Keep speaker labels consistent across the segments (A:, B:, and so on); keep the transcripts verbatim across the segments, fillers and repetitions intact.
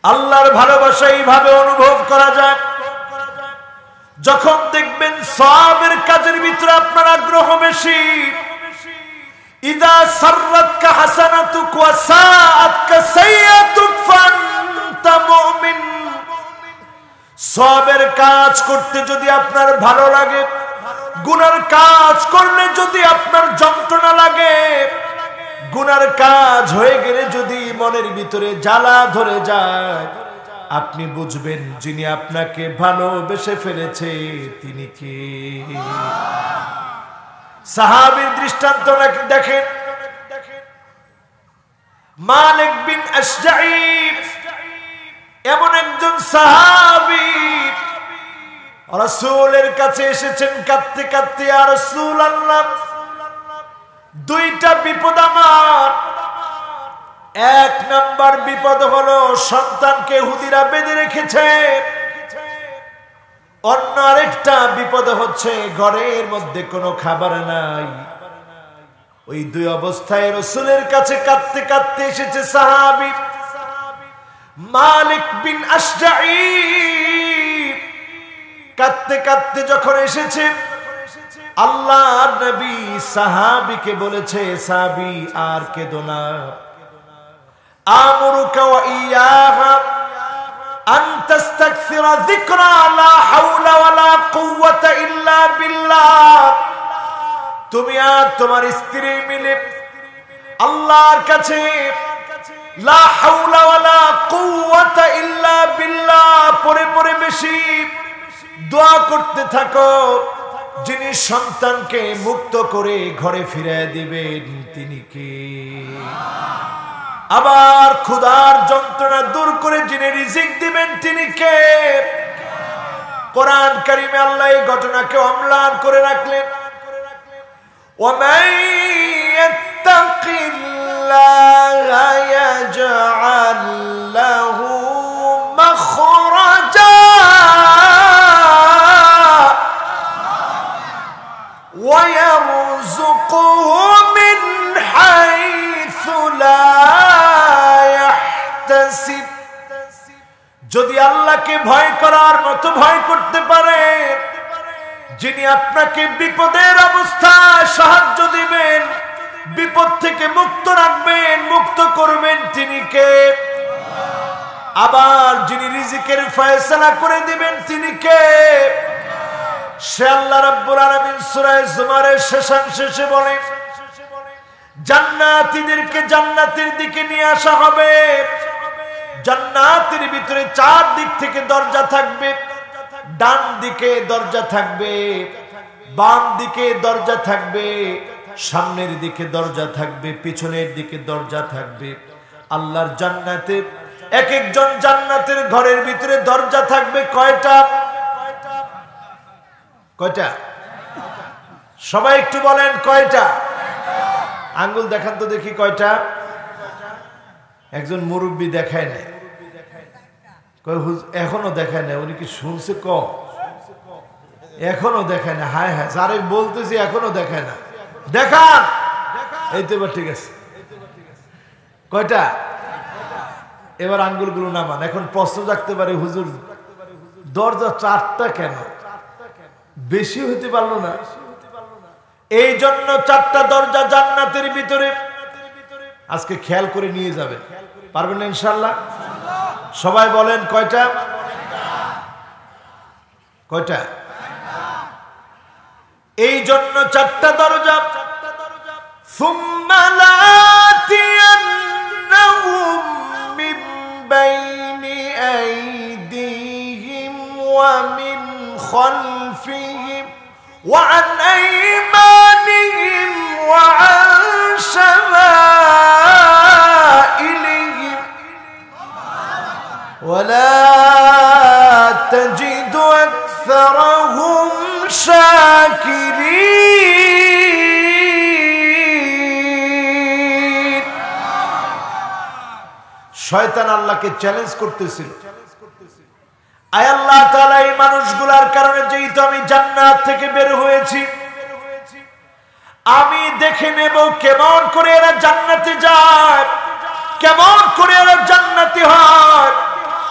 A: আল্লাহর ভালোবাসা এইভাবে অনুভব করা যায় যখন দেখবেন সওয়াবের কাজের ভিতরে আপনার আগ্রহ বেশি। ইদা সাররাতকা হাসানাতুক ওয়া সাআতকা সাইয়্যাতুক ফান্তা মুমিন। সওয়াবের কাজ করতে যদি আপনার ভালো লাগে, গুনার কাজ করলে যদি আপনার যন্ত্রণা লাগে, গুনার কাজ হয়ে গেলে যদি মনের ভিতরে জ্বালা ধরে যায়, আপনি বুঝবেন যিনি আপনাকে ভালোবেসে ফেলেছে তিনি কে। সাহাবীর দৃষ্টান্ত দেখেন, মালিক বিন আশজাঈ এমন একজন সাহাবী রাসূলের কাছে এসেছেন কাঁদতে কাঁদতে, ইয়া রাসূলুল্লাহ দুইটা বিপদ আমার। এক নাম্বার বিপদ হলো সন্তানকে হুদিরা বেঁধে রেখেছে, অন্য আরেকটা বিপদ হচ্ছে ঘরের মধ্যে কোনো খাবার নাই। ওই দুই অবস্থায় রাসূলের কাছে কাঁদতে কাঁদতে এসেছে সাহাবী মালিক বিন আশজাঈ। কাঁদতে কাঁদতে যখন এসেছে, আল্লাহর নবী সাহাবীকে বলেছে, সাহাবী আর কেঁদো না, আমরুকা ওয়া ইয়াহা আন তাস্তাগফিরা যিকরা লা হাওলা ওয়ালা কুওয়াতা ইল্লা বিল্লাহ। তুমি আর তোমার স্ত্রী মিলে আল্লাহর কাছে লা হাওলা ওয়ালা কুওয়াতা ইল্লা বিল্লাহ পরে পরে বেশি দোয়া করতে থাকো, যিনি সন্তানকে মুক্ত করে ঘরে ফিরিয়ে দিবেন তিনি কে। আবার ক্ষুধার যন্ত্রণা দূর করে যিনি রিজিক দিবেন তিনি কে। কোরআন কারিমে আল্লাহ এই ঘটনাকে অম্লান করে রাখলেন, ওয়ামান ইয়াত্তাকিল্লাহা ইয়াজআল লাহু মাখরাজা ওয়া ইয়ারযুকুহু মিন হাইসু লা ইয়াহতাসিব। যদি আল্লাহকে ভয় করার মতো ভয় করতে পারে, যিনি আপনাকে বিপদের অবস্থায় সাহায্য দিবেন, বিপদ থেকে মুক্ত রাখবেন, মুক্ত করবেন তিনি কে। আবার যিনি রিজিকের ফয়সালা করে দিবেন তিনি কে। সে আল্লাহ রাব্বুল আলামিন সূরা জুমারের শেষাংশে বলেন, জান্নাতীদেরকে জান্নাতের দিকে নিয়ে আসা হবে। জান্নাতের ভিতরে চার দিক থেকে দরজা থাকবে, ডান দিকে দরজা থাকবে, বাম দিকে দরজা থাকবে, সামনের দিকে দরজা থাকবে, পিছনের দিকে দরজা থাকবে। আল্লাহর জান্নাতে এক একজন জান্নাতের ঘরের ভিতরে দরজা থাকবে কয়টা? কয়টা? সবাই একটু বলেন কয়টা? আঙ্গুল দেখান তো দেখি কয়টা। একজন মুরব্বী দেখায় নাই, এখনো দেখায় না। উনি কি শুনছে? কম এখনো দেখায় না। হায় হায়, যারে বলতেছি এখনো দেখায় না। দেখান। এই তো এবার ঠিক আছে। কয়টা? এবার আঙ্গুলগুলো নামান। এখন প্রশ্ন রাখতে পারে, হুজুর দরজা চারটা কেন? বেশি হইতে পারলো না? এই জন্য চারটা দরজা জান্নাতের ভিতরে। আজকে খেয়াল করে নিয়ে যাবেন, পারবেন না ইনশাআল্লাহ? সবাই বলেন কয়টা? কয়টা? এই জন্য চারটা দরজা। সুম্মা লাতিয়ান্নাহুম মিন বাইনি আইদিহিম ওয়া মিন খালফিহিম ওয়া আন আইমানিহিম ওয়া আন শামাইলিহিম ওয়ালা তাজিদু আকসারাহুম শাকিরিন। শয়তান আল্লাহকে চ্যালেঞ্জ করতেছিল, আয় আল্লাহ তাআলা এই মানুষগুলার কারণে যেহেতু আমি জান্নাত থেকে বের হয়েছি, আমি দেখে নেব কেমন করে এরা জান্নাতে যায়, কেমন করে এরা জান্নাতি হয়।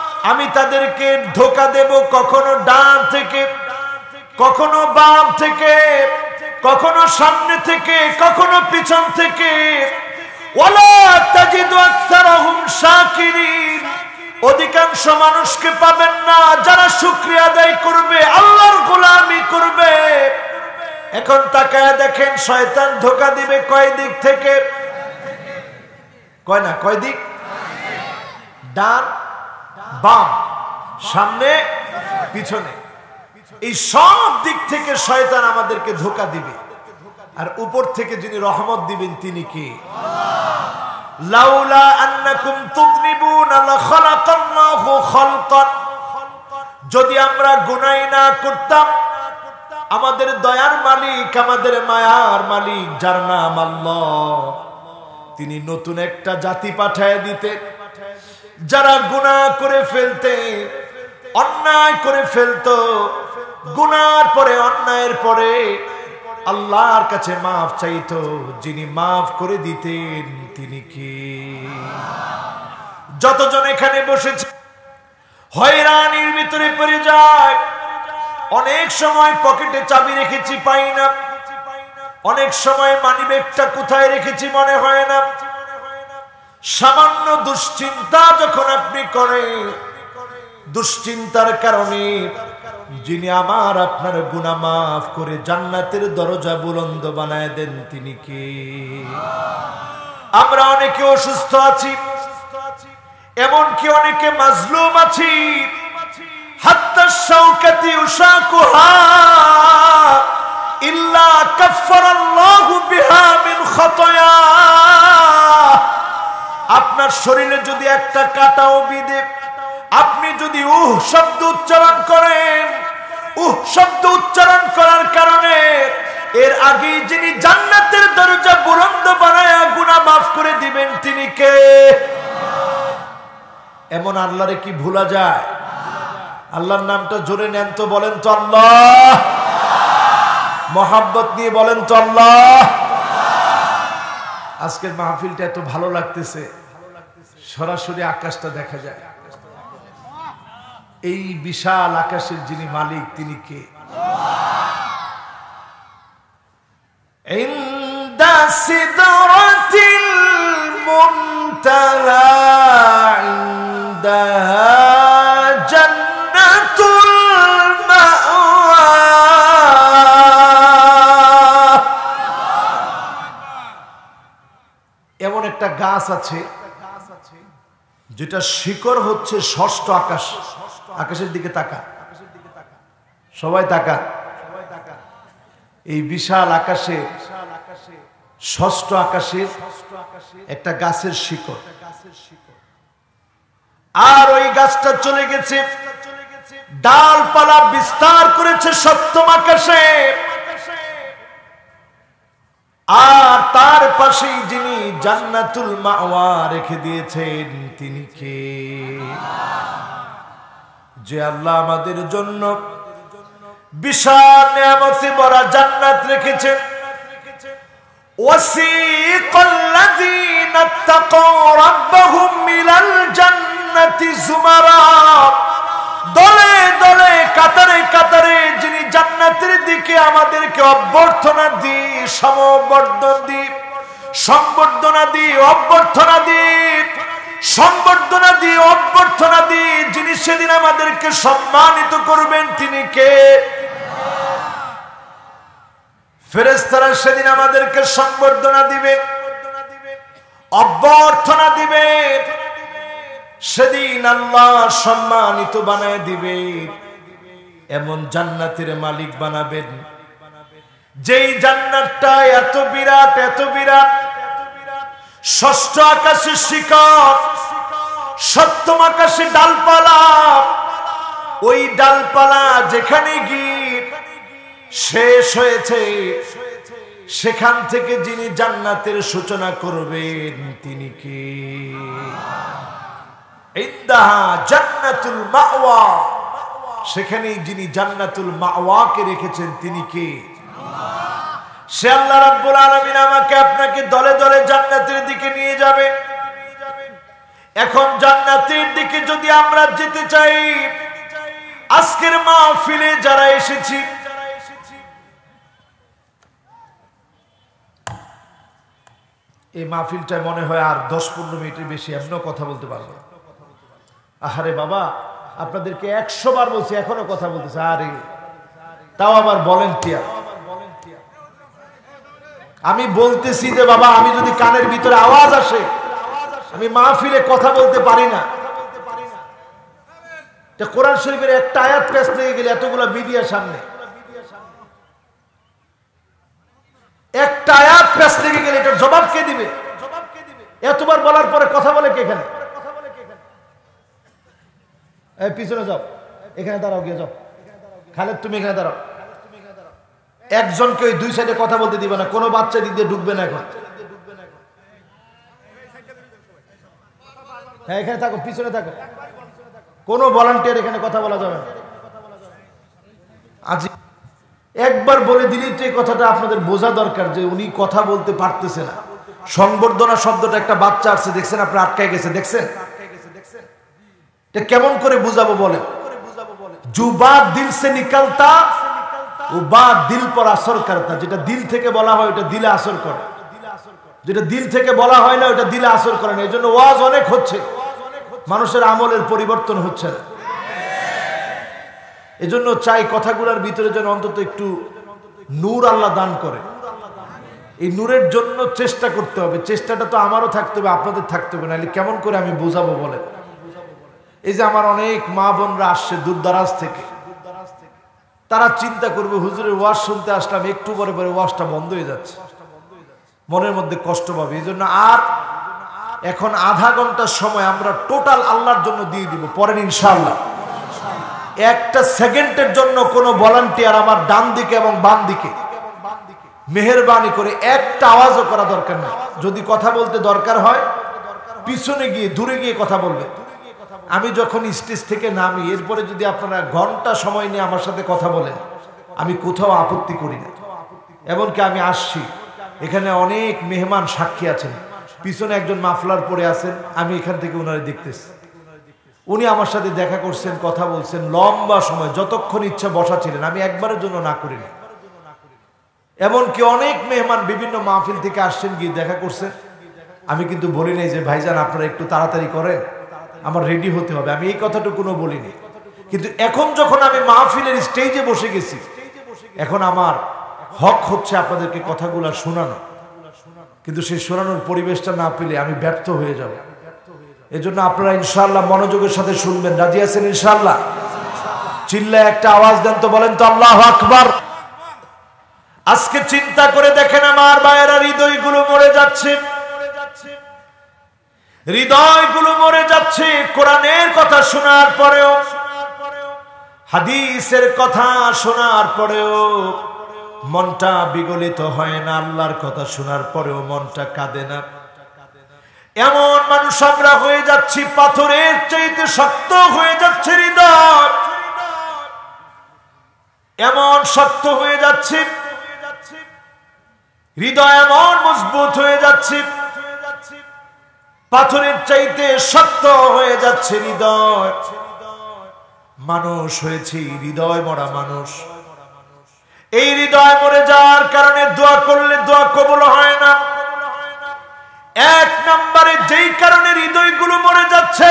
A: তাদেরকে ধোঁকা দেব কখনো ডান থেকে, কখনো বাম থেকে, কখনো সামনে থেকে, কখনো পিছন থেকে। ওয়ালা তাজিদু আকসারাহুম শাকিরিন, অধিকাংশ মানুষকে পাবেন না যারা শুকরিয়া আদায় করবে, আল্লাহর গোলামি করবে। এখন তাকায় দেখেন শয়তান ধোঁকা দিবে কয় দিক থেকে? কয় না, কয় দিক? ডান বাম সামনে পিছনে, এই সব দিক থেকে শয়তান আমাদেরকে ধোঁকা দিবে। আর উপর থেকে যিনি রহমত দিবেন তিনি কি? লাউলা আন্নাকুম তুযনিবুনা লাখালাকাল্লাহু খালকান, যদি আমরা গুনাহ না করতাম আমাদের দয়ার মালিক, আমাদের মায়ার মালিক যার নাম আল্লাহ, তিনি নতুন একটা জাতি পাঠায় দিতেন যারা গুনাহ করে ফেলতে, অন্যায় করে ফেলতো, গুনার পরে অন্যায়ের পরে আল্লাহর কাছে মাফ চাইতো, যিনি মাফ করে দিতেন তিনি কি? যতজন এখানে বসেছে হয়রানির ভিতরে পড়ে যায়। অনেক সময় পকেটে চাবি রেখেছি পাই না, অনেক সময় মানিব্যাগটা কোথায় রেখেছি মনে হয় না। সামান্য দুশ্চিন্তা যখন আপনি করেন, দুশ্চিন্তার কারণে যিনি আমার আপনার গুনাহ মাফ করে জান্নাতের দরজা বুলন্দ বানায় দেন তিনি কে? আমরা অনেকে অসুস্থ আছি, এমনকি অনেকে মাজলুম আছি। হাত্তা শাওকাতি উশাকুহা ইল্লা কাফফারাল্লাহু বিহা মিন খাতায়া। আপনার শরীরে যদি একটা কাঁটাও বিঁধে আপনি যদি উহ শব্দ উচ্চারণ করেন, উহ শব্দ উচ্চারণ করার কারণে এর আগে যিনি জান্নাতের দরজা বুলন্দ বানায়া গুনাহ মাফ করে দিবেন তিনি কে? এমন আল্লাহরে কি ভুলা যায়? আল্লাহর নামটা জোরে নেন তো, বলেন তো আল্লাহ। মোহাব্বত নিয়ে বলেন তো আল্লাহ। আজকের মাহফিলটা এত ভালো লাগতেছে, সরাসরি আকাশটা দেখা যায়। এই বিশাল আকাশের যিনি মালিক তিনি কে? ইনদা সিদরাতিল মুনতাহা ইনদাহা জান্নাতুল মাওয়া। এমন একটা গাছ আছে যেটা শিকড় হচ্ছে ষষ্ঠ আকাশ। আকাশের দিকে তাকা, সবাই তাকা। এই বিশাল আকাশে ষষ্ঠ আকাশের একটা গাছের শিকড়, আর ওই গাছটা চলে গেছে ডালপালা বিস্তার করেছে সপ্তম আকাশে। আর তার পাশেই যিনি জান্নাতুল মাওয়া রেখে দিয়েছেন তিনি কে? যে আল্লাহ আমাদের জন্য বিশাল নিয়ামতে ভরা জান্নাত রেখেছেন। ওয়াসিকাল্লাযীনা তাকাউ রাব্বাহুম ইলাল জান্নাতি যুমারা, দলে দলে কাতারে কাতারে যিনি জান্নাতের দিকে আমাদেরকে অভ্যর্থনা দিয়ে, সমবর্ধন দিয়ে, সংবর্ধনা দিয়ে, অভ্যর্থনা দিয়ে, সংবর্ধনা দিয়ে, অভ্যর্থনা দিয়ে যিনি সেদিন আমাদেরকে সম্মানিত করবেন তিনি কে? ফেরেশতারা সেদিন আমাদেরকে সংবর্ধনা দিবেন, অভ্যর্থনা দিবেন। সেদিন আল্লাহ সম্মানিত বানায় দিবেন, এমন জান্নাতের মালিক বানাবেন যেই জান্নাতটা এত বিরাট, এত বিরাট। ষষ্ঠ আকাশে শিকড়, সপ্তম আকাশে ডালপালা। ওই ডালপালা যেখানে গিয়ে শেষ হয়েছে সেখান থেকে যিনি জান্নাতের সূচনা করবেন তিনি কে? ইনদাহা জান্নাতুল মাওয়া, সেখানেই যিনি জান্নাতুল মাওয়াকে রেখেছেন তিনি কে? সে আল্লাহ রাব্বুল আলামিন আমাকে আপনাকে দলে দলে জান্নাতের দিকে নিয়ে যাবেন। এখন জান্নাতের দিকে যদি আমরা যেতে চাই। আজকের মাহফিলে যারা এসেছি এই মাহফিলটায় মনে হয় আর দশ পনেরো মিনিটের বেশি এমনও কথা বলতে পারবো। আহারে বাবা, আপনাদেরকে একশো বার বলছি এখনো কথা বলতেছে, আরে তাও আবার ভলান্টিয়ার। আমি বলতেছি যে বাবা, আমি যদি কানের ভিতরে আওয়াজ আসে আমি মাহফিলে কথা বলতে পারি না। কোরআন শরীফের একটা আয়াত পেশ লেগে গেলে এতগুলো মিডিয়ার সামনে একটা আয়াত পেশ লেগে গেলে এটার জবাব কে দিবে? এতবার বলার পরে কথা বলে কে? এখানে পিছনে যাও, এখানে দাঁড়াও, গিয়ে যাও। খালেদ তুমি এখানে দাঁড়াও। একজনকে ওই দুই সাইডে কথা বলতে দিবে না, কোনো বাচ্চা দিক দিয়ে ঢুকবে না এখন। হ্যাঁ এখানে থাকো, পিছনে থাকো, কোনো ভলান্টিয়ার এখানে কথা বলা যাবে না। আজ একবার বলে দিলেই তো এই কথাটা আপনাদের বোঝা দরকার যে উনি কথা বলতে পারতেছে না। সংবর্ধনা শব্দটা একটা বাচ্চা আসছে, দেখছেন আপনার আটকায় গেছে, দেখছেন কেমন করে বুঝাবো বলেন? জুবা দিল সে নিকলতা ও বা দিল পর আসর করতা। যেটা দিল থেকে বলা হয় ওটা দিলে আসর করে, যেটা দিল থেকে বলা হয় না ওটা দিলে আসর করে না। এই জন্য ওয়াজ অনেক হচ্ছে, মানুষের আমলের পরিবর্তন হচ্ছে না। এজন্য চাই কথাগুলোর ভিতরে যেন অন্তত একটু নূর আল্লাহ দান করে। এই নূরের জন্য চেষ্টা করতে হবে। চেষ্টাটা তো আমারও থাকতে হবে, আপনাদের থাকতে হবে, নাহলে কেমন করে আমি বোঝাবো বলেন? এই যে আমার অনেক মা বোনরা আসছে দূর দারাজ থেকে, তারা চিন্তা করবে হুজুরের ওয়াজ শুনতে আসলাম, একটু পরে পরে ওয়াজটা বন্ধ হয়ে যাচ্ছে, মনের মধ্যে কষ্ট পাবে। এই জন্য আর এখন আধা ঘন্টার সময় আমরা টোটাল আল্লাহর জন্য দিয়ে দিব, পরের ইনশাআল্লাহ। একটা সেকেন্ডের জন্য কোনো ভলান্টিয়ার আমার ডান দিকে এবং বাম দিকে মেহেরবানি করে একটা আওয়াজও করা দরকার নেই। যদি কথা বলতে দরকার হয় পিছনে গিয়ে দূরে গিয়ে কথা বলবে। আমি যখন স্টেজ থেকে নামি এরপরে যদি আপনারা ঘন্টা সময় নিয়ে আমার সাথে কথা বলেন, আমি কোথাও আপত্তি করি না। এমনকি আমি আসছি, এখানে অনেক মেহমান সাক্ষী আছেন, পিছনে একজন মাফলার পরে আছেন, আমি এখান থেকে ওনারে দেখতেছি। উনি আমার সাথে দেখা করছেন, কথা বলছেন লম্বা সময়, যতক্ষণ ইচ্ছা বসা ছিলেন, আমি একবারের জন্য না করিনি। এমনকি অনেক মেহমান বিভিন্ন মাহফিল থেকে আসছেন, গিয়ে দেখা করছেন, আমি কিন্তু বলি নাই যে ভাইজান আপনারা একটু তাড়াতাড়ি করেন, আমার রেডি হতে হবে, আমি এই কথাটুকুনো বলিনি। কিন্তু এখন যখন আমি মাহফিলের স্টেজে বসে গেছি, এখন আমার হক হচ্ছে আপনাদেরকে কথাগুলো শোনানো, কিন্তু সেই শোনানোর পরিবেশটা না পেলে আমি ব্যর্থ হয়ে যাব। এজন্য আপনারা ইনশাআল্লাহ মনোযোগের সাথে শুনবেন। রাজি আছেন ইনশাআল্লাহ? চিল্লায় একটা আওয়াজ দেন তো, বলেন তো আল্লাহু আকবার। আজকে চিন্তা করে দেখেন আমার ভাইয়েরা, হৃদয়গুলো মরে যাচ্ছে, হৃদয়গুলো মরে যাচ্ছে। কোরআনের কথা শোনার পরেও, হাদিসের কথা শোনার পরেও মনটা বিগলিত হয় না, আল্লাহর কথা শোনার পরেও মনটা কাঁদে না। এমন মানুষ আমরা হয়ে যাচ্ছি, পাথরের চাইতে শক্ত হয়ে যাচ্ছে হৃদয়, এমন শক্ত হয়ে যাচ্ছে হৃদয়, এমন মজবুত হয়ে যাচ্ছে, পাথরের চাইতে শক্ত হয়ে যাচ্ছে হৃদয়। মানুষ হয়েছি হৃদয় মরা মানুষ। এই হৃদয় মরে যাওয়ার কারণে দোয়া করলে দোয়া কবুল হয় না। এক নম্বরে যেই কারণে হৃদয়গুলো মরে যাচ্ছে,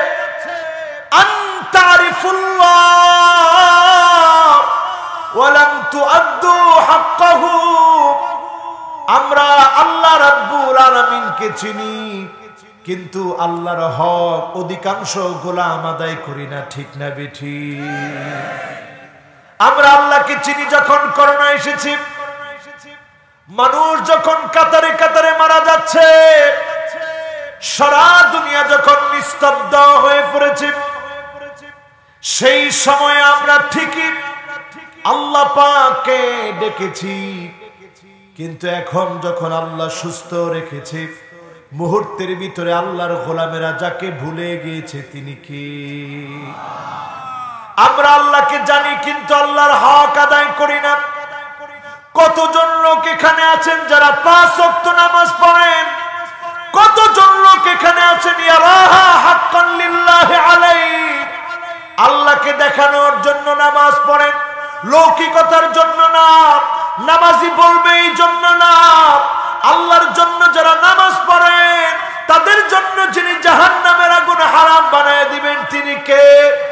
A: আনতারিফুল্লাহ ওয়া লাম তুআদ্দু হাক্কাহু। আমরা আল্লাহ রাব্বুল আলামিনকে চিনি, কিন্তু আল্লাহর হক অধিকাংশ গোলাম আদায় করি না, ঠিক না বেঠিক? আমরা আল্লাহকে চিনি যখন করোনা এসেছে, মানুষ যখন কাতারে কাতারে মারা যাচ্ছে, সারা দুনিয়া যখন নিস্তব্ধ হয়ে পড়েছে, সেই সময় আমরা ঠিকই আল্লাহ পাককে ডেকেছি। কিন্তু এখন যখন আল্লাহ সুস্থ রেখেছে, মুহূর্তের ভিতরে আল্লাহর গোলামেরা যাকে ভুলে গিয়েছে তিনি কি? আমরা আল্লাহকে জানি কিন্তু আল্লাহর হক আদায় করি না। কতজন লোক এখানে আছেন যারা পাঁচ ওয়াক্ত নামাজ পড়েন, কতজন লোক এখানে আছেন ইয়ারাহা হাক্কান লিল্লাহি আলাইহি দেখানোর জন্য নামাজ পড়েন, লৌকিকতার জন্য না, নামাজি বলবে এই জন্য না। আল্লাহর জন্য যারা নামাজ পড়েন তাদের জন্য যিনি জাহান্নামের আগুন হারাম বানায় দিবেন তিনি কে?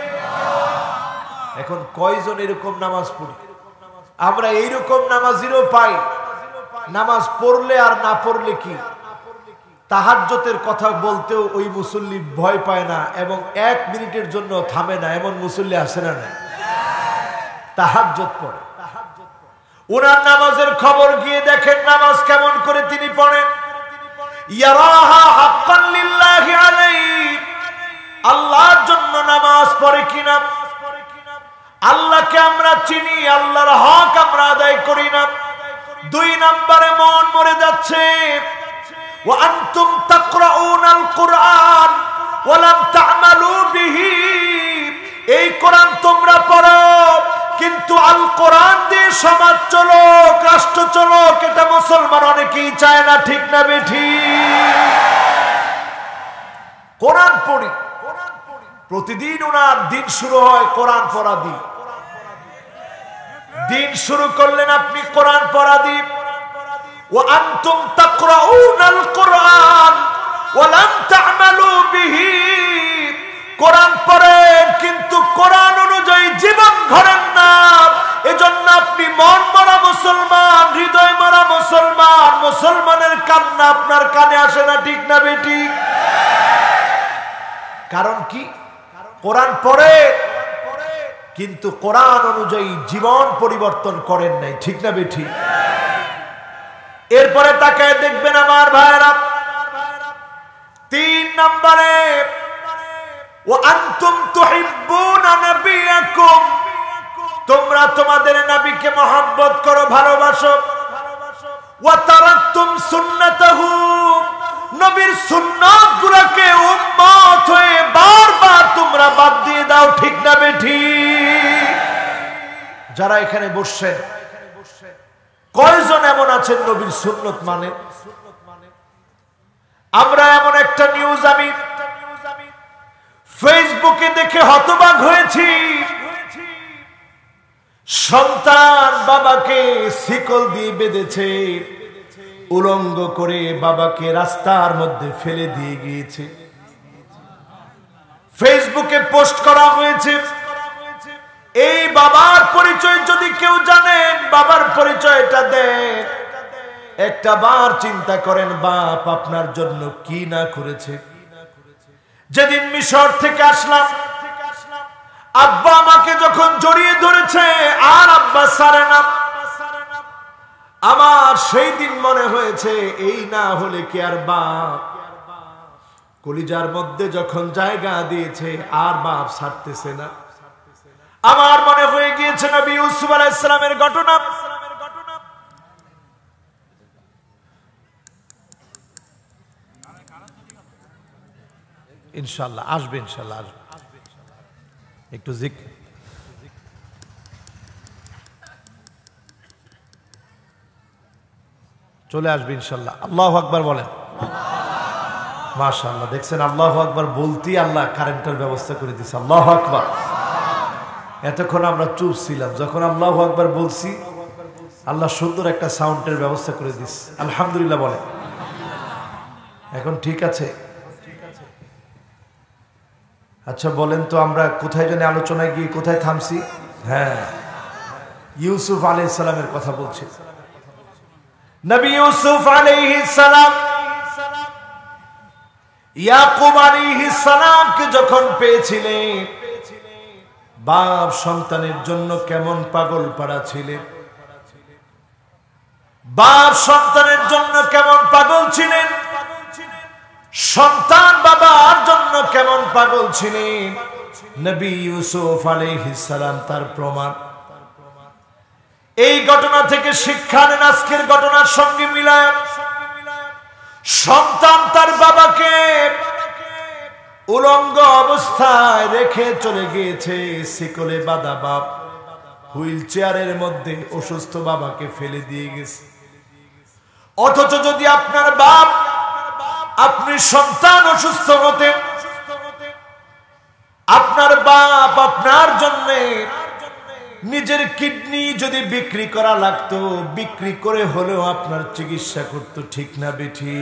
A: এখন কয়জন এরকম নামাজ পড়ি? আমরা এইরকম নামাজিরও পাই, নামাজ পড়লে আর না পড়লে কি, তাহাজ্জুদের কথা বলতেও ওই মুসল্লি ভয় পায় না এবং এক মিনিটের জন্য থামে না, এমন মুসল্লি আসে না? না, তাহাজ্জুদ পড়ে। ওনার নামাজের খবর গিয়ে দেখেন নামাজ কেমন করে তিনি পড়েন। ইয়ারাহা হাক্কান লিল্লাহি আলাইহি, আল্লাহর জন্য নামাজ পড়ে কিনা, আল্লাহকে আমরা চিনি, আল্লাহর হক আমরা আদায় করি না। দুই নম্বরে মন মরে যাচ্ছে। ওয়া আনতুম তাকরাউনাল কুরআন ওয়া লাম তা'মালু বিহি, এই কোরআন তোমরা পড়ো কিন্তু আল কোরআন দিয়ে সমাজ চলক, রাষ্ট্র চলক, এটা মুসলমান অনেকেই চায় না, ঠিক না বেঠিক? কোরআন পড়ি, প্রতিদিন ওনার দিন শুরু হয় কোরআন পড়া দিয়ে। দিন শুরু করলেন আপনি কোরআন পড়া দিয়ে। ওয়া আনতুম তাকরাউনাল কুরআন ওয়া লাম তা'মালু বিহি, কোরআন পড়েন কিন্তু কোরআন অনুযায়ী জীবন গড়েন না। এজন্য আপনি মন মরা মুসলমান, হৃদয় মরা মুসলমান, মুসলমানের কান্না আপনার কানে আসে না, ঠিক না বেঠিক? কারণ কি? কোরআন পড়ে কিন্তু কোরআন অনুযায়ী জীবন পরিবর্তন করেন নাই, ঠিক না বেঠিক? এরপরে তাকায় দেখবেন আমার ভাইরা, তিন নম্বরে ওয়া আনতুম তুহিব্বুনা নাবিয়াকুম, তোমরা তোমাদের নবীকে মহব্বত করো, ভালোবাসো। ওয়া তারাকতুম সুন্নাতাহু, নবীর সুন্নাতগুলোকে উম্মত হয়ে বারবার তোমরা বাদ দিয়ে দাও, ঠিক না বেঠিক? যারা এখানে বসছেন কয়জন এমন আছেন নবীর সুন্নত মানে? আমরা এমন একটা নিউজ আমি ফেসবুকে দেখে হতবাক হয়েছি। সন্তান বাবাকে শিকল দিয়ে বেঁধেছে, উলঙ্গ করে বাবাকে রাস্তার মধ্যে ফেলে দিয়ে গিয়েছে। ফেসবুকে পোস্ট করা হয়েছে। এই বাবার পরিচয় যদি কেউ জানেন, বাবার পরিচয়টা দেন। একটা বার চিন্তা করেন বাপ আপনার জন্য কি না করেছে। যেদিন মিশর থেকে আসলাম, আব্বা আমাকে যখন জড়িয়ে ধরেছে আর আব্বা ছাড়ে না, আমার সেই দিন মনে হয়েছে এই না হলে কি আর বাপ। কলিজার মধ্যে যখন জায়গা দিয়েছে আর বাপ ছাড়তেছে না। আমার মনে হয়ে গিয়েছে নবী ইউসুফ আলাইহিস সালামের ঘটনা। ইনশাআল্লাহ আসবে, ইনশাআল্লাহ আসবে। একটু জিক চলে আসবে ইনশাআল্লাহ। আল্লাহু আকবার বলেন। মাশাআল্লাহ, দেখছেন আল্লাহু আকবার বলতেই আল্লাহ কারেন্টের ব্যবস্থা করে দিয়েছে। আল্লাহু আকবার। এতক্ষণ আমরা চুপ ছিলাম, যখন আল্লাহু আকবার বলছি আল্লাহ সুন্দর একটা সাউন্ডের ব্যবস্থা করে দিয়েছে। আলহামদুলিল্লাহ বলেন। এখন ঠিক আছে? আচ্ছা বলেন তো, আমরা কোথায় জানি আলোচনায় গিয়ে কোথায় থামছি? হ্যাঁ, ইউসুফ আলাইহিস সালামের কথা বলছি। নবী ইউসুফ আলাইহিস সালাম ইয়াকুব আলাইহিস সালামকে যখন পেয়েছিলেন, বাপ সন্তানের জন্য কেমন পাগল পাড়া ছিলেন। বাপ সন্তানের জন্য কেমন পাগল ছিলেন, সন্তান বাবার জন্য কেমন পাগল ছিলেন। নবী ইউসুফ আলাইহিস সালাম তার প্রমাণ। এই ঘটনা থেকে শিক্ষা নেন আজকের ঘটনার সঙ্গে মিলায়। সন্তান তার বাবাকে উলঙ্গ অবস্থায় রেখে চলে গিয়েছে, শিকলে বাঁধা বাপ হুইল চেয়ারের মধ্যে অসুস্থ বাবাকে ফেলে দিয়ে গেছে। অথচ যদি আপনার বাপ, আপনি সন্তান অসুস্থ হতেন, আপনি আপনার বাপ আপনার জন্য নিজের কিডনি যদি বিক্রি করা লাগতো, বিক্রি করে হলেও আপনার চিকিৎসা করতো, ঠিক না বেঠি?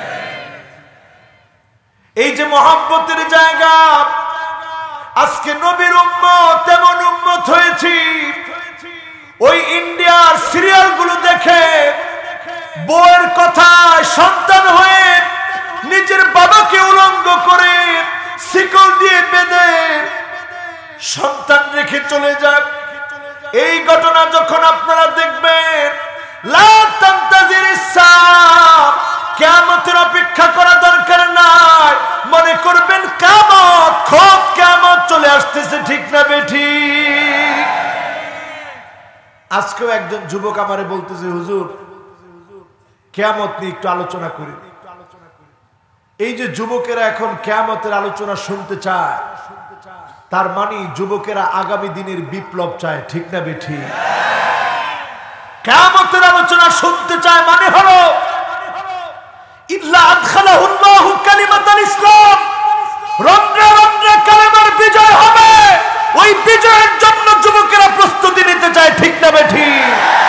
A: এই যে মহব্বতের জায়গা, আজকে নবীর উম্মত তেমন উম্মত হয়েছি। ওই ইন্ডিয়ার সিরিয়াল গুলো দেখে বউয়ের কথায় সন্তান হয়ে নিজের বাবাকে উলঙ্গ করে শিকল দিয়ে বেঁধে সন্তান রেখে চলে যায়। এই ঘটনা যখন আপনারা দেখবেন, লা তান্তাজিরিস সাআ, কিয়ামতের অপেক্ষা করা দরকার নাই, মনে করবেন কিয়ামত, খোদ কিয়ামত চলে আসতেছে, ঠিক না বেঠিক? আজকেও একজন যুবক আমারে বলতেছে, হুজুর কিয়ামত নিয়ে একটু আলোচনা করি। এই যে যুবকেরা এখন কিয়ামতের আলোচনা শুনতে চায়, তার মানে যুবকেরা আগামী দিনের বিপ্লব চায়, ঠিক না বেঠিক? কিয়ামতের আলোচনা শুনতে চায় মানে হলো ইল্লা আদখালাহুল্লাহু কালিমাতাল ইসলাম, রন্ধ্রে রন্ধ্রে কালেমার বিজয় হবে। ওই বিজয়ের জন্য যুবকেরা প্রস্তুতি নিতে চায়, ঠিক না বেঠিক?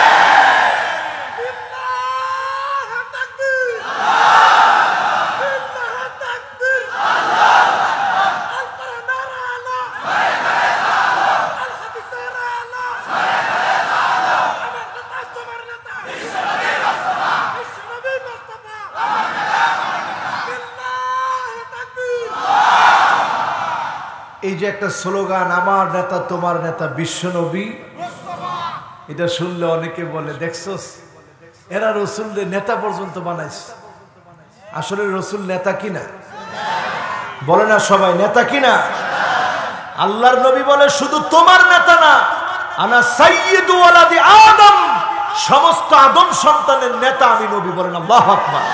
A: এই যে একটা স্লোগান, আমার নেতা তোমার নেতা বিশ্বনবী, এটা শুনলে অনেকে বলে, দেখছস এরা রসুলের নেতা পর্যন্ত বানাইছে। আসলে রসুল নেতা কিনা? বলে না সবাই, নেতা কিনা? আল্লাহর নবী বলে, শুধু তোমার নেতা না, আনা সাইয়্যিদু ওয়ালাদি আদম, সমস্ত আদম সন্তানের নেতা আমি নবী। বলেন আল্লাহু আকবার।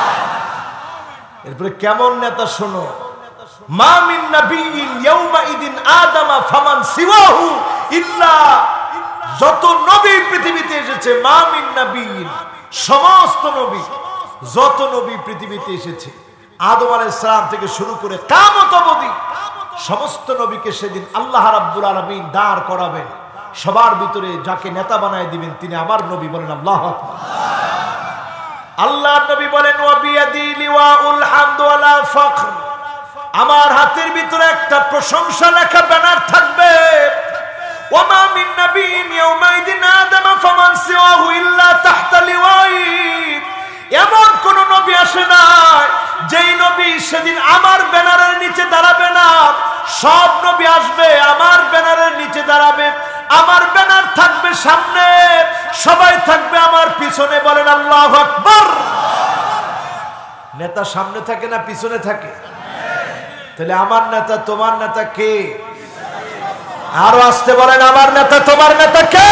A: এরপরে কেমন নেতা শোনো, মা মিন নাবিয়্যিন ইয়াওমাইদিন আদামা ফামান সিওয়াহু ইল্লা, যত নবী পৃথিবীতে এসেছে, মা মিন নাবিয়্যিন, সমস্ত নবী, যত নবী পৃথিবীতে এসেছে আদম আলাইহিস সালাম থেকে শুরু করে কিয়ামত অবধি সমস্ত নবীকে সেদিন আল্লাহ রাব্বুল আলামিন দাঁড় করাবেন। সবার ভিতরে যাকে নেতা বানায় দিবেন তিনি আমার নবী। বলেন আল্লাহু আকবার। আল্লাহর নবী বলেন, ওয়া বিয়াদি লিওয়াউল হামদ ওয়ালা ফখর, আমার হাতের ভিতরে একটা প্রশংসা লেখা ব্যানার থাকবে। ওয়ামা মিন নাবিয়্যিন ইয়াওমাইদিন আদামা ফামান সিওয়াহু ইল্লা তাহতা লিওয়াই, এমন কোন নবী আসে না যেই নবী সেদিন আমার ব্যানারের নিচে দাঁড়াবে না। সব নবী আসবে আমার ব্যানারের নিচে দাঁড়াবে, আমার ব্যানার থাকবে সামনে, সবাই থাকবে আমার পিছনে। বলেন আল্লাহু আকবার। নেতা সামনে থাকে না পিছনে থাকে? তাহলে আমার নেতা তোমার নেতা কে? আরো আসতে বলেন, আমার নেতা তোমার নেতা কে?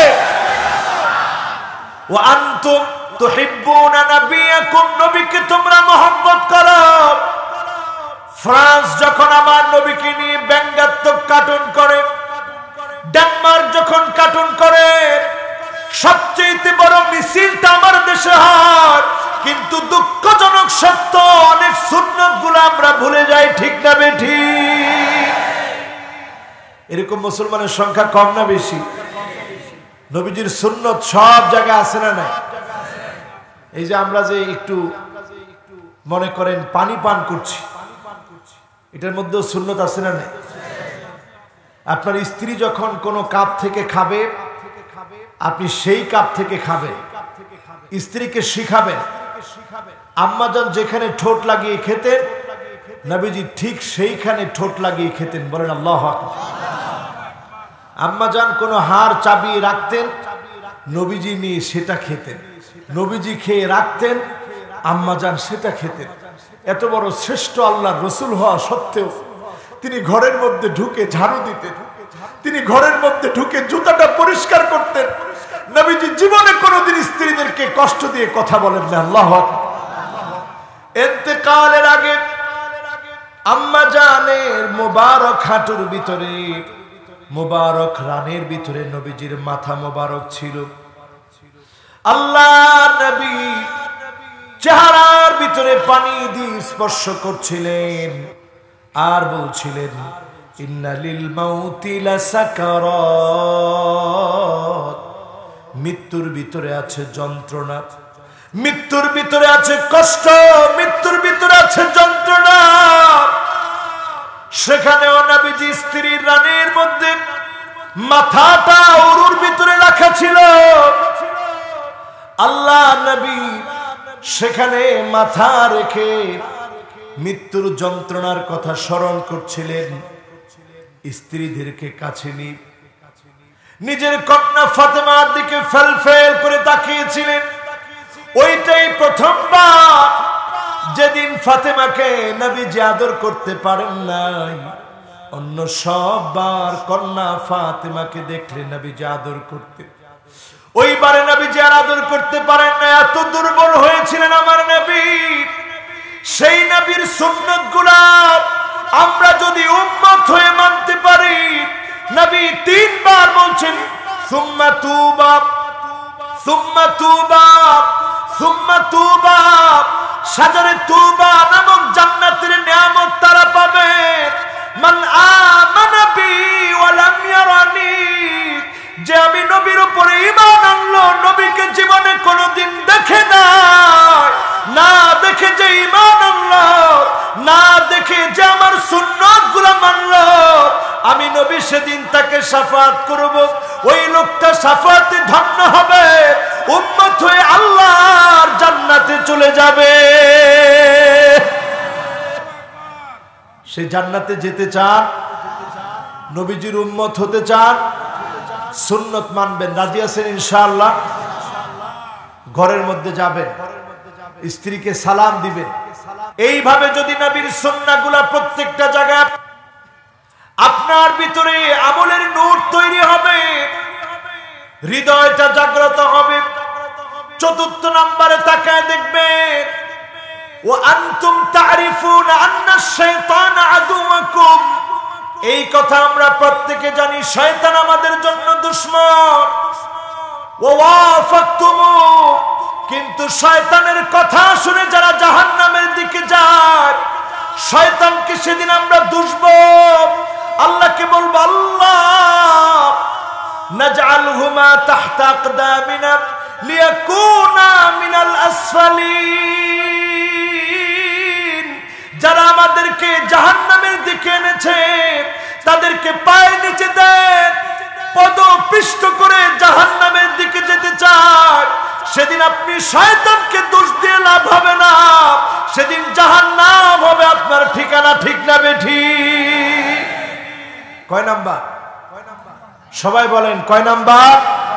A: ওয়া আনতুম তুহিব্বুনা নাবিয়াকুম, নবীকে তোমরা মহব্বত করো। ফ্রান্স যখন আমার নবীকে নিয়ে ব্যঙ্গাত্মক কার্টুন করে, ডেনমার্ক যখন কার্টুন করে, সবচেয়ে বড় মিছিলটা আমার দেশে হয়, কিন্তু দুঃখজনক সত্য অনেক সুন্নত গুলো আমরা ভুলে যাই, ঠিক না বেঠিক? এরকম মুসলমানের সংখ্যা কম না বেশি? নবীজির সুন্নত সব জায়গায় আছে না নাই? এই যে আমরা যে একটু মনে করেন পানি পান করছি, এটার মধ্যেও সুন্নত আছে না নাই? আপনার স্ত্রী যখন কোনো কাপ থেকে খাবে, আপনি সেই কাপ থেকে খাবেন, স্ত্রীকে শিখাবেন। আম্মাজান যেখানে ঠোঁট লাগিয়ে খেতেন, নবীজি ঠিক সেইখানে ঠোঁট লাগিয়ে খেতেন। বলেন আল্লাহু আকবার। আম্মাজান কোনো হার চাবিয়ে রাখতেন, নবীজি নিয়ে সেটা খেতেন। নবীজি খেয়ে রাখতেন, আম্মাজান সেটা খেতেন। এত বড় শ্রেষ্ঠ আল্লাহর রসুল হওয়া সত্ত্বেও তিনি ঘরের মধ্যে ঢুকে ঝাড়ু দিতেন, তিনি ঘরের মধ্যে ঢুকে জুতাটা পরিষ্কার করতেন। নবীজি জীবনে কোনোদিন স্ত্রীদেরকে কষ্ট দিয়ে কথা বলেন না। আল্লাহু আকবার। ইন্তেকালের আগে আম্মা জানের মোবারক হাঁটুর ভিতরে, মোবারক রানের ভিতরে নবীজির মাথা মোবারক ছিল। আল্লাহ নবী চেহারার ভিতরে পানি দিয়ে স্পর্শ করছিলেন আর বলছিলেন, ইন্না লিল মাউতি লাসাকারাত, মৃত্যুর ভিতরে আছে যন্ত্রণা, মৃত্যুর ভিতরে আছে কষ্ট, মৃত্যুর ভিতরে আছে যন্ত্রণা। সেখানেও নবীজি স্ত্রীর রানের মধ্যে মাথাটা উরুর ভিতরে রাখা ছিল। আল্লাহ নবী সেখানে মাথা রেখে মৃত্যুর যন্ত্রণার কথা স্মরণ করছিলেন। স্ত্রীদেরকে কাছে নিয়ে নিজের কন্যা ফাতেমার দিকে ফেল ফেল করে তাকিয়েছিলেন। ওইটাই প্রথমবার যেদিন ফাতেমাকে নবীজি আদর করতে পারেন নাই। অন্য সববার কন্যা ফাতেমাকে দেখলে নবীজি আদর করতেন, ওইবারে নবীজি আর আদর করতে পারেন না। এত দুর্বল হয়েছিলেন আমার নবী। সেই নবীর সুন্নতগুলো আমরা যদি উম্মত হয়ে মানতে পারি, নবী তিনবার বলছেন সুম্মা তুবা সুম্মা তুবা সুম্মা তুবা। সাজারে তুবা নামক জান্নাতের নিয়ামত তারা পাবে মান আমানা বি ওয়া লাম ইয়ারানি, যে আমি নবীর উপরে ঈমান আনলো, নবীকে জীবনে কোনোদিন দেখে না, না দেখে যে ঈমান আনলো, না দেখে যে আমার সুন্নাতগুলো মানলো, আমি নবী সেদিন তাকে শাফাআত করব। ওই লোকটা শাফাআতে ধন্য হবে, উম্মত হয়ে আল্লাহর জান্নাতে চলে যাবে। সে জান্নাতে যেতে চান, নবীজির উম্মত হতে চান, সুন্নত মানবেন, রাজি আছেন ইনশাআল্লাহ? ঘরের মধ্যে যাবেন, স্ত্রীকে সালাম দিবেন। এইভাবে যদি নবীর সুন্নাহগুলো প্রত্যেকটা জায়গায় আপনার ভিতরে আমলের নূর তৈরি হবে, হৃদয়টা জাগ্রত হবে। চতুর্থ নম্বরে তাকায় দেখবেন ওয়া আনতুম তারিফুনা আন্না শাইতান আদুওয়াকুম। এই কথা আমরা প্রত্যেকে জানি, শয়তান আমাদের জন্য দুশমন। ওয়া ওয়াফাকতুমু, কিন্তু শয়তানের কথা শুনে যারা জাহান্নামের দিকে যায়, শয়তানকে সেদিন আমরা দুষব। আল্লাহকে বলবো আল্লাহ নাজআলহুমা তাহতা আকদামিনা লিয়াকুনা মিনাল আসফালিন। যারা আমাদেরকে জাহান্নামের দিকে এনেছে তাদেরকে পায়ের নিচে দেন, পদপিষ্ট করে জাহান্নামের দিকে যেতে চায়। সেদিন আপনি শয়তানকে দোষ দিয়ে লাভ হবে না, সেদিন জাহান্নাম হবে আপনার ঠিকানা। ঠিক না বেঠিক? কয় নাম্বার? সবাই বলেন কয় নাম্বার?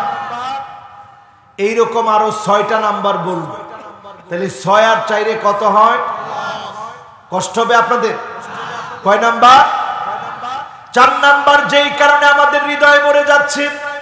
A: এইরকম আরো ছয়টা নাম্বার বলবো, তাহলে ছয় আর চাইরে কত হয়? কষ্ট হবে আপনাদের? কয় নাম্বার? চার নাম্বার। যেই কারণে আমাদের হৃদয় মরে যাচ্ছে,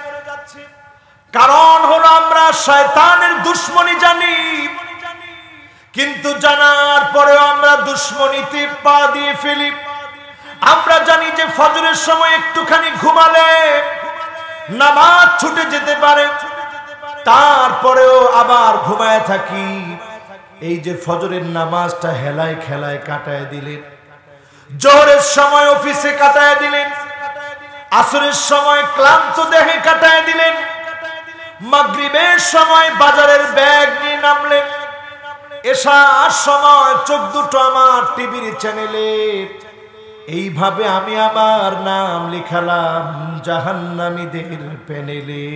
A: কারণ হলো আমরা শয়তানের দুশমনি জানি, কিন্তু জানার পরেও আমরা দুশমনিতে পা দিয়ে ফেলি। আমরা জানি যে ফজরের সময় একটুখানি ঘুমালে নামাজ ছুটে যেতে পারে, তারপরেও আবার ঘুমায় থাকি। এই যে ফজরের নামাজটা হেলায় খেলায় কাটায় দিলেন, জোহরের সময় অফিসে কাটায় দিলেন, আসরের সময় ক্লান্ত দেহে কাটায় দিলেন, মাগরিবের সময় বাজারের ব্যাগ নিয়ে নামলেন, এশার সময় চোখ দুটো আমার টিভির চ্যানেলে। এইভাবে আমি আমার নাম লিখালাম জাহান্নামীদের প্যানেলে।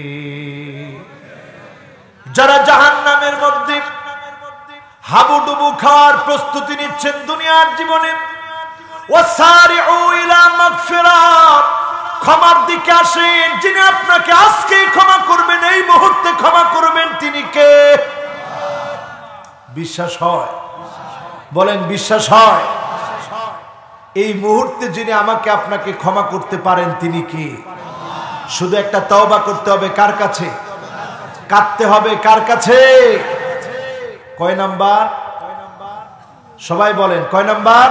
A: যারা জাহান্নামের মধ্যে হাবুডুবু খাওয়ার প্রস্তুতি নিচ্ছেন দুনিয়ার জীবনে, ওয়াসারিউ ইলা মাগফিরাত, ক্ষমার দিকে আসেন। যিনি আপনাকে আজকে ক্ষমা করবেন, এই মুহূর্তে ক্ষমা করবেন, তিনি কে? বিশ্বাস হয়? বলেন বিশ্বাস হয়? এই মুহূর্তে যিনি আমাকে আপনাকে ক্ষমা করতে পারেন, তিনি কে? শুধু একটা তওবা করতে হবে। কার কাছে? কাঁদতে হবে কার কাছে? কয় নাম্বার? সবাই বলেন কয় নাম্বার?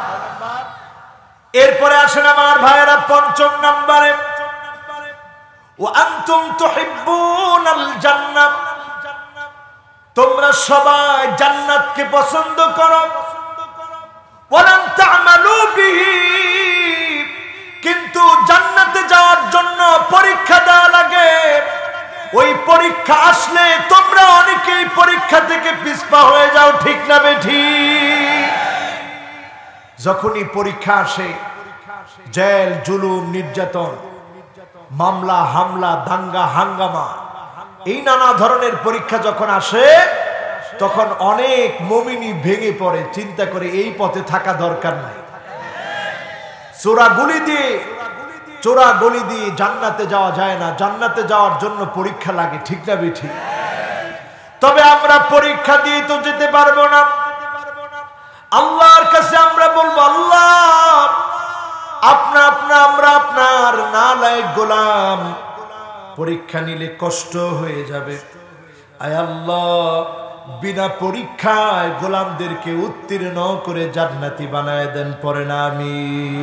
A: এরপরে আসেন আমার ভাইয়েরা পঞ্চম নাম্বারে, ওয়া আনতুম তুহিব্বুনাল জান্নাহ। তোমরা সবাই জান্নাতকে পছন্দ করো, ওয়ালাম তা'মালু বিহি, কিন্তু জান্নাতে যাওয়ার জন্য পরীক্ষা দেওয়া লাগে। ওই পরীক্ষা আসলে তোমরা অনেকেই পরীক্ষা থেকে পিছপা হয়ে যাও, ঠিক না বেঠিক? যখনই পরীক্ষা আসে, জেল, জুলুম, নির্যাতন, মামলা, হামলা, দাঙ্গা, হাঙ্গামা, এই নানা ধরনের পরীক্ষা যখন আসে, তখন অনেক মুমিনি ভেঙে পড়ে, চিন্তা করে এই পথে থাকা দরকার নাই। চোরা গুলি দিয়ে চোরা গলি দিয়ে জান্নাতে যাওয়া যায় না। জান্নাতে যাওয়ার জন্য পরীক্ষা লাগে, ঠিক না বেঠিক? তবে আমরা পরীক্ষা দিয়ে তো যেতে পারবো না। আল্লাহর কাছে আমরা বলবো, আল্লাহ আপনা আপনা আমরা আপনার নালায়েক গোলাম, পরীক্ষা নিলে কষ্ট হয়ে যাবে। আয় আল্লাহ, বিনা পরীক্ষায় গোলামদেরকে উত্তীর্ণ করে জান্নাতি বানায় দেন, পরে না আমি।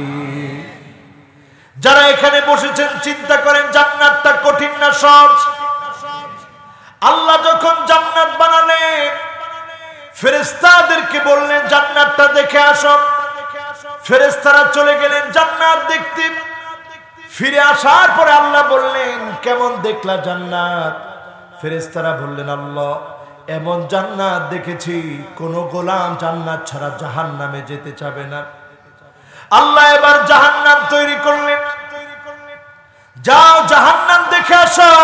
A: যারা এখানে বসেছেন চিন্তা করেন জান্নাতটা কঠিন না সহজ? আল্লাহ যখন জান্নাত বানালেন, ফেরেশতাদেরকে বললেন জান্নাতটা দেখে আসো। ফেরেশতারা চলে গেলেন জান্নাত দেখতে। ফিরে আসার পরে আল্লাহ বললেন, কেমন দেখলা জান্নাত? ফেরেশতারা বললেন, আল্লাহ এমন জান্নাত দেখেছি কোন গোলাম জান্নাত ছাড়া জাহান্নামে যেতে চাবে না। আল্লাহ এবার জাহান্নাম তৈরি করলেন, যাও জাহান্নাম দেখে আসো।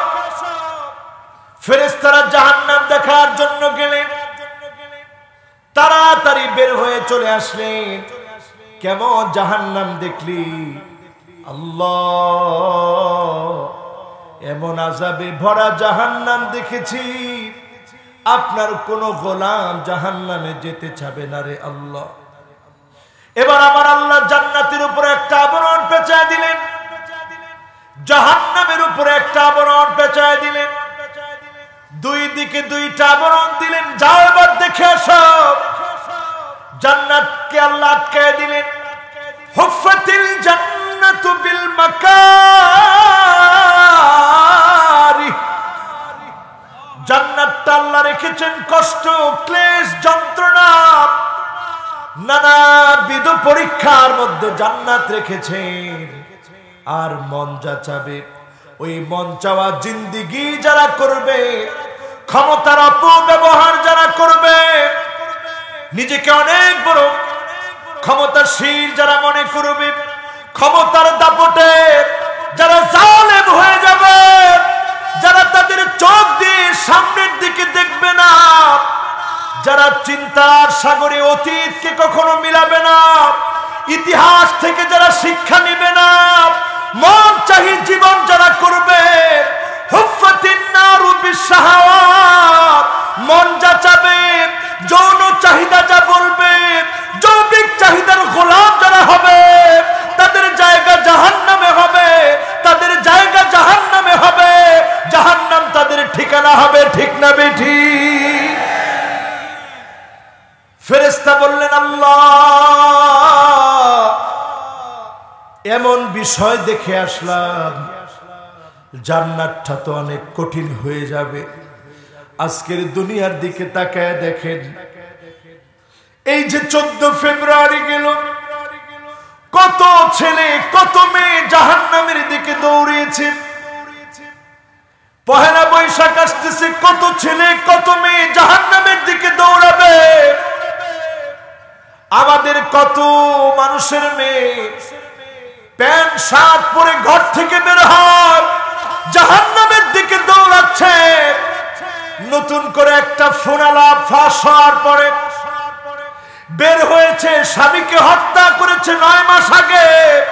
A: ফেরেশতারা জাহান্নাম দেখার জন্য গেলেন, তাড়াতাড়ি বের হয়ে চলে আসলেন। কেমন জাহান্নাম দেখলি? আল্লাহ এমন আযাবে ভরা জাহান্নাম দেখেছি আপনার কোন গোলাম জাহান্নামে যেতে চাবে না রে আল্লাহ। এবার আমার আল্লাহ জান্নাতের উপরে একটা আবরণ পেঁচায় দিলেন, জাহান্নামের উপরে একটা আবরণ পেঁচায় দিলেন, দুই দিকে দুইটা আবরণ দিলেন। যাও এবার দেখে আসো। জান্নাতকে আল্লাহ আটকায় দিলেন। হুফাতিল জান্নাতু বিল মাকারি, জান্নাতটা আল্লাহ রেখেছেন কষ্ট, ক্লেশ, যন্ত্রণা, নানাবিধ পরীক্ষার মধ্যে জান্নাত রেখেছেন। আর মন যা চাবে ওই মন চাওয়া জিন্দিগি যারা করবে, ক্ষমতার অপব্যবহার যারা করবে, নিজেকে অনেক বড় ক্ষমতাশীল যারা মনে করবে, ক্ষমতার দাপটে যারা জালেম হয়ে যাবে, যারা তাদের চোখ দিয়ে সামনের দিকে দেখবে না, যারা চিন্তার সাগরে অতীতকে কখনো মিলাবে না, ইতিহাস থেকে যারা শিক্ষা নিবে না, মন চাহি জীবন যারা করবে, হুফাতিন নারু বিশাহাওয়াত, মন যা চাবে, যৌন চাহিদা যা বলবে, যৌবিক চাহিদার গোলাম যারা হবে, তাদের জায়গা জাহান্নামে হবে, তাদের জায়গা জাহান্নামে হবে, জাহান্নাম তাদের ঠিকানা হবে, ঠিক না বেঠিক? ফেরেশতা বললেন, আল্লাহ এমন বিষয় দেখে আসলাম, জান্নাতটা তো অনেক কঠিন হয়ে যাবে। আজকের দুনিয়ার দিকে তাকায় দেখেন, এই যে চোদ্দ ফেব্রুয়ারি গেল, কত ছেলে কত মেয়ে জাহান্নামের দিকে দৌড়িয়েছে। পহেলা বৈশাখ আসতেছে, কত ছেলে কত মেয়ে জাহান্নামের দিকে দৌড়াবে। আমাদের কত মানুষের মেয়ে প্যান্ট শার্ট পরে ঘর থেকে বের হয়, জাহান্নামের দিকে দৌড়াচ্ছে। নতুন করে একটা ফোন আলাপ ফাঁস হওয়ার পরে বের হয়েছে, স্বামীকে হত্যা করেছে নয় মাস আগে।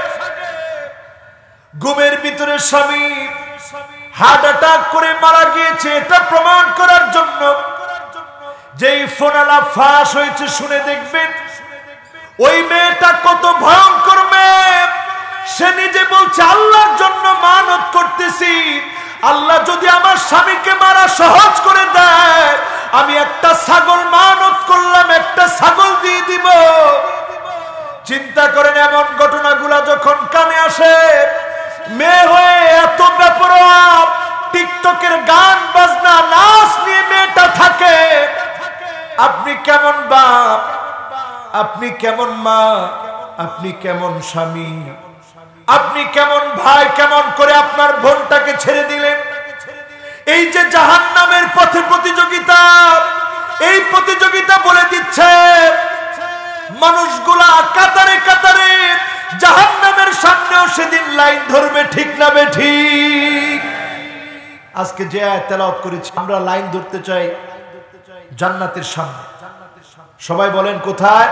A: ঘুমের ভিতরে স্বামী হার্ট অ্যাটাক করে মারা গিয়েছে, এটা প্রমাণ করার জন্য যেই ফোন আলাপ ফাঁস হয়েছে শুনে দেখবেন ওই মেয়েটা কত ভয়ঙ্কর মেয়ে। সে নিজে বলছে, আল্লাহর জন্য মানত করতেছি, আল্লাহ যদি আমার স্বামীকে মারা সহজ করে দেয়, আমি একটা ছাগল মানত করলাম, একটা ছাগল দিয়ে দিব। চিন্তা করেন, এমন ঘটনাগুলা যখন কানে আসে, মেয়ে হয়ে এত বেপরোয়া, টিকটকের গান বাজনা নাচ নিয়ে মেয়েটা থাকে। আপনি কেমন বাপ, আপনি কেমন মা, আপনি কেমন স্বামী? আপনি কেমন ভাই, কেমন করে আপনার বোনটাকে ছেড়ে দিলেন? এই যে জাহান্নামের পথে প্রতিযোগিতা, এই প্রতিযোগিতা বলে দিচ্ছে মানুষগুলা কাতারে কাতারে জাহান্নামের সামনেও সেদিন লাইন ধরবে, ঠিক না বেঠিক? আজকে যে আয়াত তেলাওয়াত করেছি, আমরা লাইন ধরতে চাই জান্নাতের সামনে। সবাই বলেন কোথায়?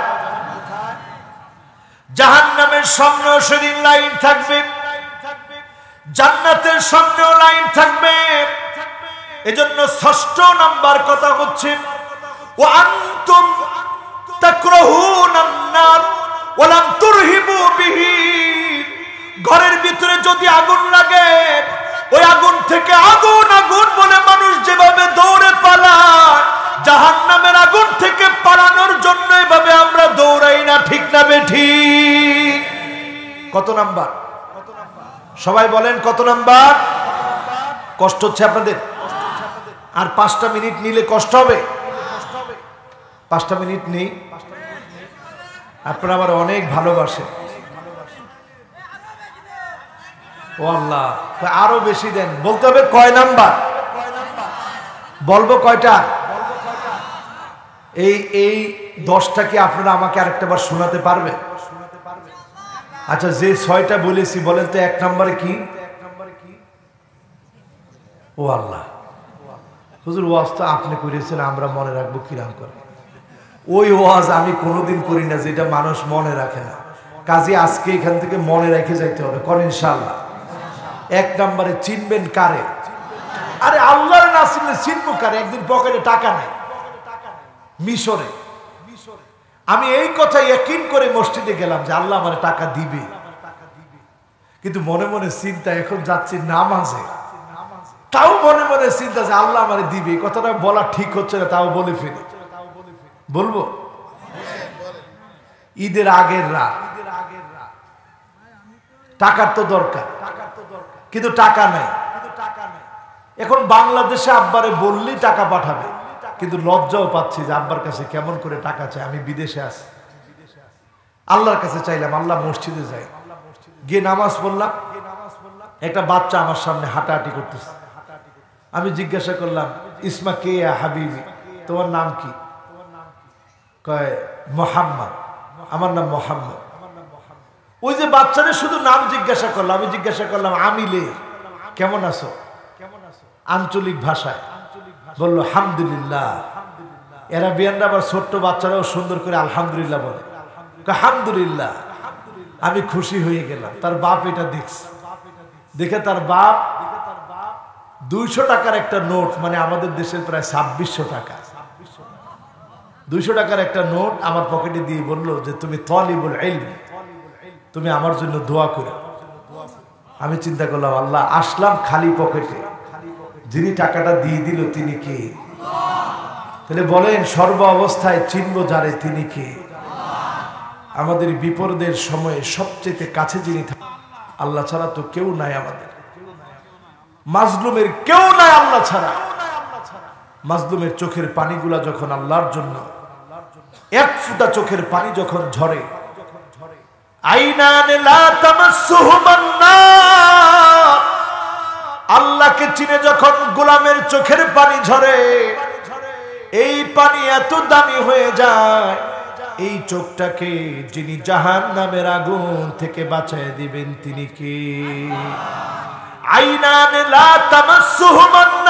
A: জাহান্নামের সামনেও সেদিন লাইন থাকবে, জান্নাতের সামনেও লাইন থাকবে। এজন্য ষষ্ঠ নাম্বার কথা হচ্ছে ওয়া আনতুম তাকরাহুনান নার ওয়া লাম তুরহিবু বিহি। ঘরের ভিতরে যদি আগুন লাগে, ওই আগুন থেকে আগুন আগুন বলে মানুষ যেভাবে দৌড়ে পালায়, জাহান্নামের আগুন থেকে পালানোর জন্য এভাবে আমরা দৌড়াই না, ঠিক না বেঠিক? কত নাম্বার? সবাই বলেন কত নাম্বার? কষ্ট হচ্ছে আপনাদের? আর পাঁচটা মিনিট নিলে কষ্ট হবে? পাঁচটা মিনিট নেই, আপনারা আমার অনেক ভালোবাসেন। ও আল্লাহ, আরো বেশি দেন। বলতে হবে কয় নাম্বার? বলবো কয়টা? এই এই দশটা কি আপনারা আমাকে আরেকটা বার শোনাতে পারবেন? আচ্ছা, যে ছয়টা বলেছি বলেন তো এক নম্বরে কি? ও আল্লাহ, হুজুর ওয়াজ তো আপনি করেছেন, আমরা মনে রাখবো কিরাম করে? ওই ওয়াজ আমি কোনোদিন করি না যেটা মানুষ মনে রাখে না। কাজে আজকে এখান থেকে মনে রেখে যাইতে হবে, করেন ইনশাআল্লাহ। এক নম্বরে চিনবেন কারে? আরে আল্লাহর না চিনলে চিনবো কারে? একদিন পকেটে টাকা নেই, মিশরে আমি এই কথা ইয়াকিন করে মসজিদে গেলাম যে আল্লাহ আমার টাকা দিবে, কিন্তু মনে মনে চিন্তা, এখন যাচ্ছি নামাজে, তাও মনে মনে চিন্তা যে আল্লাহ আমার দিবে। কথাটা বলা ঠিক হচ্ছে না, তাও বলে ফেলি। বলবো? ঈদের আগের রাত, টাকার তো দরকার, কিন্তু টাকা নাই। এখন বাংলাদেশে আব্বারে বললেই টাকা পাঠাবে, কিন্তু লজ্জাও পাচ্ছি যে আব্বার কাছে কেমন করে টাকা চাই। আমি বিদেশে আছি, আল্লাহর কাছে চাইলাম, আল্লাহ মসজিদে যাই, গিয়ে নামাজ পড়লাম। একটা বাচ্চা আমার সামনে হাঁটাহাঁটি করতেছে। আমি জিজ্ঞাসা করলাম, ইসমা কে হাবিবি, তোমার নাম কি? কয় মোহাম্মদ। আমার নাম মোহাম্মদ। ওই যে বাচ্চাদের শুধু নাম জিজ্ঞাসা করলাম। আমি জিজ্ঞাসা করলাম, আমিলে কেমন আছো? আঞ্চলিক ভাষায় বললো আলহামদুলিল্লাহ। এরা বিয়ানরা আবার ছোট্ট বাচ্চারাও সুন্দর করে আলহামদুলিল্লাহ বলে। আলহামদুলিল্লাহ। আমি খুশি হয়ে গেলাম। তার বাপ এটা দেখছে, দেখে তার বাপ দুইশো টাকার একটা নোট, মানে আমাদের দেশের প্রায় ছাব্বিশশো টাকা, দুইশো টাকার একটা নোট আমার পকেটে দিয়ে বললো যে তুমি তালিবুল ইলম, তুমি আমার জন্য দোয়া করো। আমি চিন্তা করলাম, আল্লাহ, আসলাম খালি পকেটে, যিনি টাকাটা দিয়ে দিল তিনি কে? তাহলে বলেন, সর্ব অবস্থায় চিনব যারে, তিনি কে? আমাদের বিপদের সময়ে সবচেয়ে কাছে যিনি থাকেন, আল্লাহ ছাড়া তো কেউ নাই আমাদের। মাজলুমের কেউ নাই আল্লাহ ছাড়া। মাজলুমের চোখের পানিগুলা যখন আল্লাহর জন্য, এক ফুটা চোখের পানি যখন ঝরে, আইনান লা তামাসসুহুমান নার, আল্লাহকে চিনে যখন গোলামের চোখের পানি ঝরে, এই পানি এত দামি হয়ে যায়, এই চোখটাকে যিনি জাহান্নামের আগুন থেকে বাঁচায় দিবেন তিনি কে? আইনান লা তামাসসুহুমান